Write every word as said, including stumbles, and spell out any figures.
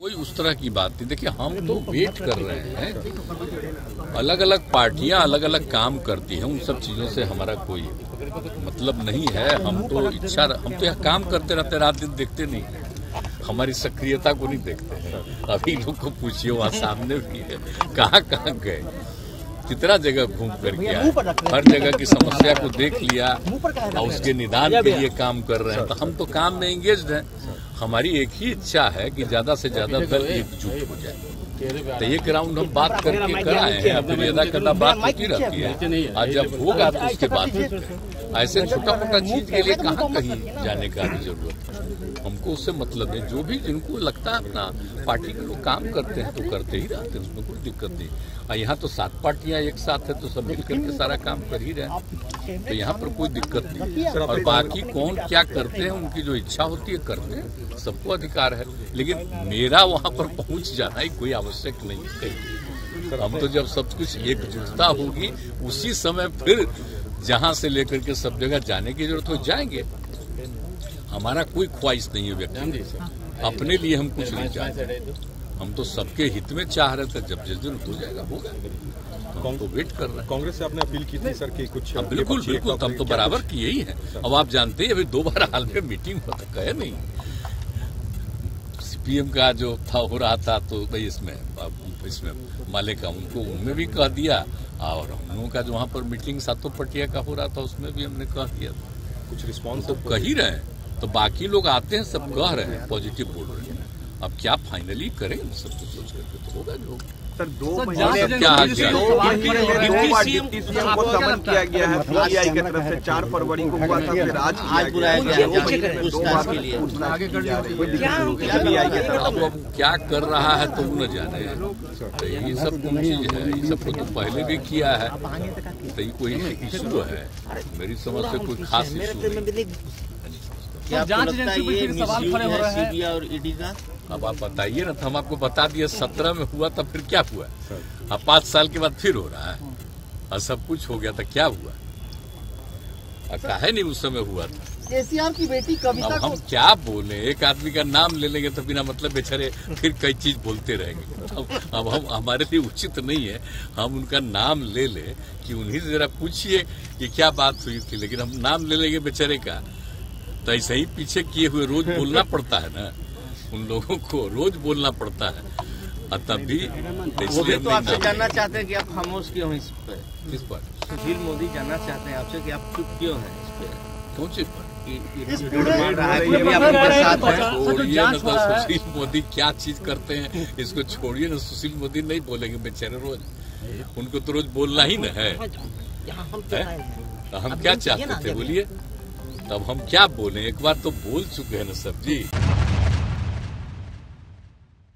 कोई उस तरह की बात नहीं। देखिए, हम तो वेट कर रहे हैं। अलग अलग पार्टियां अलग अलग काम करती हैं, उन सब चीजों से हमारा कोई मतलब नहीं है। हम तो इच्छा हम तो यहाँ काम करते रहते, रात दिन देखते नहीं है, हमारी सक्रियता को नहीं देखते हैं। अभी लोग को पूछिए, वहाँ सामने भी है, कहाँ कहाँ गए, कितना जगह घूम कर गया, हर जगह की समस्या को देख लिया और उसके निदान के लिए काम कर रहे हैं। तो हम तो काम में एंगेज्ड हैं। हमारी एक ही इच्छा है कि ज्यादा से ज्यादा दल एकजुट हो जाए। तो एक राउंड हम बात करके कर आए हैं, अब यदा कदा बात होती रहती है। आज जब होगा तो उसके बाद ऐसे छोटा मोटा चीज के लिए कहाँ कहीं जाने का भी जरूरत है। हमको उससे मतलब है, जो भी जिनको लगता है अपना पार्टी के लोग काम करते हैं तो करते ही रहते हैं, उसमें कोई दिक्कत नहीं। और यहाँ तो सात पार्टियां एक साथ है तो सब मिल करके सारा काम कर ही रहे हैं, तो यहाँ पर कोई दिक्कत नहीं। और बाकी कौन क्या करते हैं, उनकी जो इच्छा होती है करते हैं, सबको अधिकार है। लेकिन मेरा वहाँ पर पहुँच जाना ही कोई आवश्यक नहीं है। हम तो जब सब कुछ एकजुटता होगी उसी समय फिर जहाँ से लेकर के सब जगह जाने की जरूरत हो जाएंगे। हमारा कोई ख्वाहिश नहीं है व्यक्ति, अपने लिए हम कुछ नहीं चाहते। हम तो सबके हित में चाह रहे थे, जब जिस दिन हो जाएगा होगा। हम तो वेट कर रहे हैं। कांग्रेस से आपने अपील की थी सर कि कुछ अब बिल्कुल बिल्कुल हम तो बराबर किए ही है। अब आप जानते हैं, अभी दो बार हाल में मीटिंग हो तक है नहीं। सीपीएम का जो था हो रहा था, तो भाई इसमें इसमें माले का उनको उनमें भी कह दिया, और हम लोगों का जो वहाँ पर मीटिंग सातों पटिया का हो रहा था उसमें भी हमने कह दिया था। कुछ रिस्पॉन्स तो कह ही रहे हैं, तो बाकी लोग आते हैं, सब कह रहे हैं, पॉजिटिव बोल रहे हैं। अब क्या फाइनली करें, सब कुछ सोच करके तो होगा जो सर। दो क्या दो बार डिप्टी सीएम को समन किया गया है सीबीआई की तरफ से। चार फरवरी को हुआ था, फिर आज बुलाया गया है पूछताछ के लिए। अब क्या कर रहा है तो न जाने, तो ये सब कौन चीज है, ये सब तो पहले भी किया है, तो ये कोई इशू है, मेरी समझ से कोई खास इशू नहीं। क्या जांच एजेंसी पर फिर सवाल खड़े हो रहे हैं सीबीआई और ईडी का? अब आप बताइए ना, तो हम आपको बता दिए सत्रह में हुआ था, फिर क्या हुआ? अब पाँच साल के बाद फिर हो रहा है, और सब कुछ हो गया था, क्या हुआ? काहे नहीं उस समय हुआ था? केसीआर की बेटी कविता अब हम क्या बोले, एक आदमी का नाम ले लेंगे तो बिना मतलब बेचारे फिर कई चीज बोलते रहेंगे। अब अब हम हमारे लिए उचित नहीं है हम उनका नाम ले ले कि उन्हीं से जरा पूछिए कि क्या बात हुई थी, लेकिन हम नाम ले लेंगे बेचारे का, तो ऐसे ही पीछे किए हुए रोज बोलना पड़ता है ना, उन लोगों को रोज बोलना पड़ता है। और तब भी इसलिए तो आपसे जानना चाहते हैं कि आप खामोश क्यों हैं इस पर? किस पर? सुशील मोदी जानना चाहते हैं आपसे कि आप चुप क्यों हैं इस पर? कौन चीज पर? सुशील मोदी क्या चीज करते हैं इसको छोड़िए ना। सुशील मोदी नहीं बोलेंगे बेचारे रोज, उनको तो रोज बोलना ही न है। तो हम क्या चाहते थे बोलिए, तब हम क्या बोले? एक बार तो बोल चुके हैं ना सब जी।